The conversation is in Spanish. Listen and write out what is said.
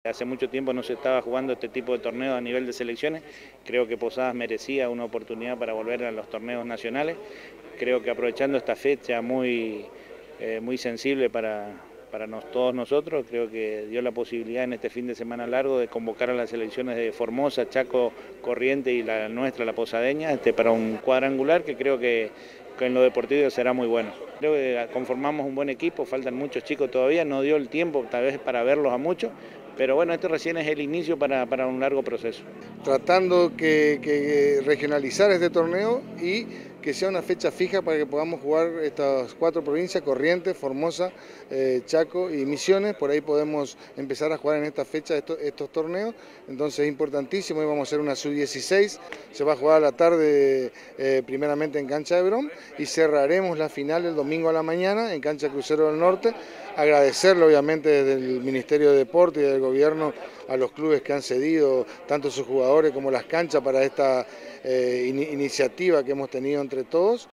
Hace mucho tiempo no se estaba jugando este tipo de torneos a nivel de selecciones. Creo que Posadas merecía una oportunidad para volver a los torneos nacionales. Creo que aprovechando esta fecha muy sensible para todos nosotros, creo que dio la posibilidad en este fin de semana largo de convocar a las selecciones de Formosa, Chaco, Corrientes y la nuestra, la posadeña, para un cuadrangular que creo que en lo deportivo será muy bueno. Creo que conformamos un buen equipo, faltan muchos chicos todavía, no dio el tiempo tal vez para verlos a muchos, pero bueno, esto recién es el inicio para un largo proceso. Tratando que regionalizar este torneo y que sea una fecha fija para que podamos jugar estas 4 provincias, Corrientes, Formosa, Chaco y Misiones. Por ahí podemos empezar a jugar en esta fecha estos torneos, entonces es importantísimo. Hoy vamos a hacer una sub-16, se va a jugar a la tarde primeramente en cancha de Brom y cerraremos la final el domingo a la mañana en cancha Crucero del Norte. Agradecerle obviamente desde el Ministerio de Deporte y del Gobierno a los clubes que han cedido tanto sus jugadores como las canchas para esta iniciativa que hemos tenido entre todos.